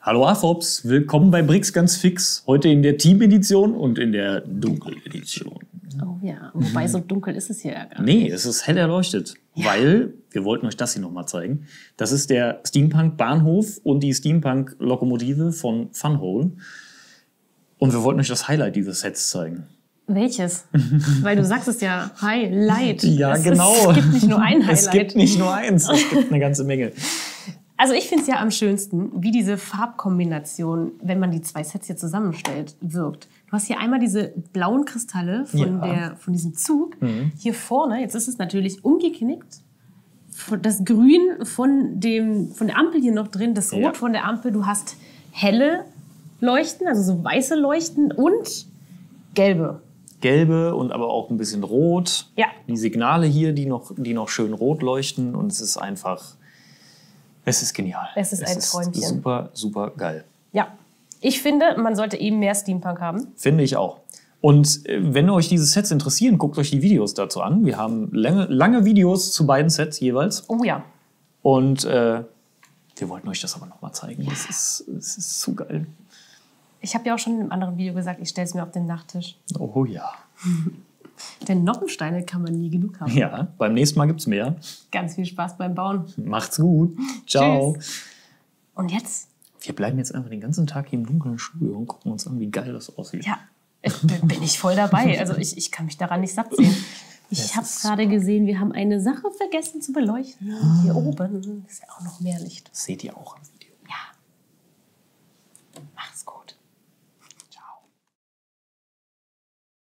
Hallo AFOPS, willkommen bei Brix ganz fix. Heute in der Team-Edition und in der Dunkel-Edition. Oh ja, wobei so dunkel ist es hier ja gar nicht. Nee, es ist hell erleuchtet, weil wir wollten euch das hier nochmal zeigen. Das ist der Steampunk-Bahnhof und die Steampunk-Lokomotive von Funhole. Und wir wollten euch das Highlight dieses Sets zeigen. Welches? Weil du sagst es ja, Highlight. Ja, genau. Es gibt nicht nur ein Highlight. Es gibt nicht nur eins, es gibt eine ganze Menge. Also ich finde es ja am schönsten, wie diese Farbkombination, wenn man die zwei Sets hier zusammenstellt, wirkt. Du hast hier einmal diese blauen Kristalle von diesem Zug. Hier vorne, jetzt ist es natürlich umgeknickt. Das Grün von der Ampel hier noch drin, das Rot von der Ampel. Du hast helle Leuchten, also so weiße Leuchten und gelbe. Gelbe und aber auch ein bisschen rot. Ja. Die Signale hier, die noch schön rot leuchten. Und es ist einfach... Es ist genial. Es ist ein Träumchen. Super, super geil. Ja, ich finde, man sollte eben mehr Steampunk haben. Finde ich auch. Und wenn euch diese Sets interessieren, guckt euch die Videos dazu an. Wir haben lange Videos zu beiden Sets jeweils. Oh ja. Und wir wollten euch das aber noch mal zeigen. Ja. Es ist zu geil. Ich habe ja auch schon in einem anderen Video gesagt, ich stelle es mir auf den Nachttisch. Oh ja. Denn Noppensteine kann man nie genug haben. Ja, beim nächsten Mal gibt es mehr. Ganz viel Spaß beim Bauen. Macht's gut. Ciao. Tschüss. Und jetzt? Wir bleiben jetzt einfach den ganzen Tag hier im dunklen Studio und gucken uns an, wie geil das aussieht. Ja, bin ich voll dabei. Also ich kann mich daran nicht satt sehen. Ich habe gerade gesehen, wir haben eine Sache vergessen zu beleuchten. Ja. Hier oben ist ja auch noch mehr Licht. Das seht ihr auch im Video. Ja. Mach's gut.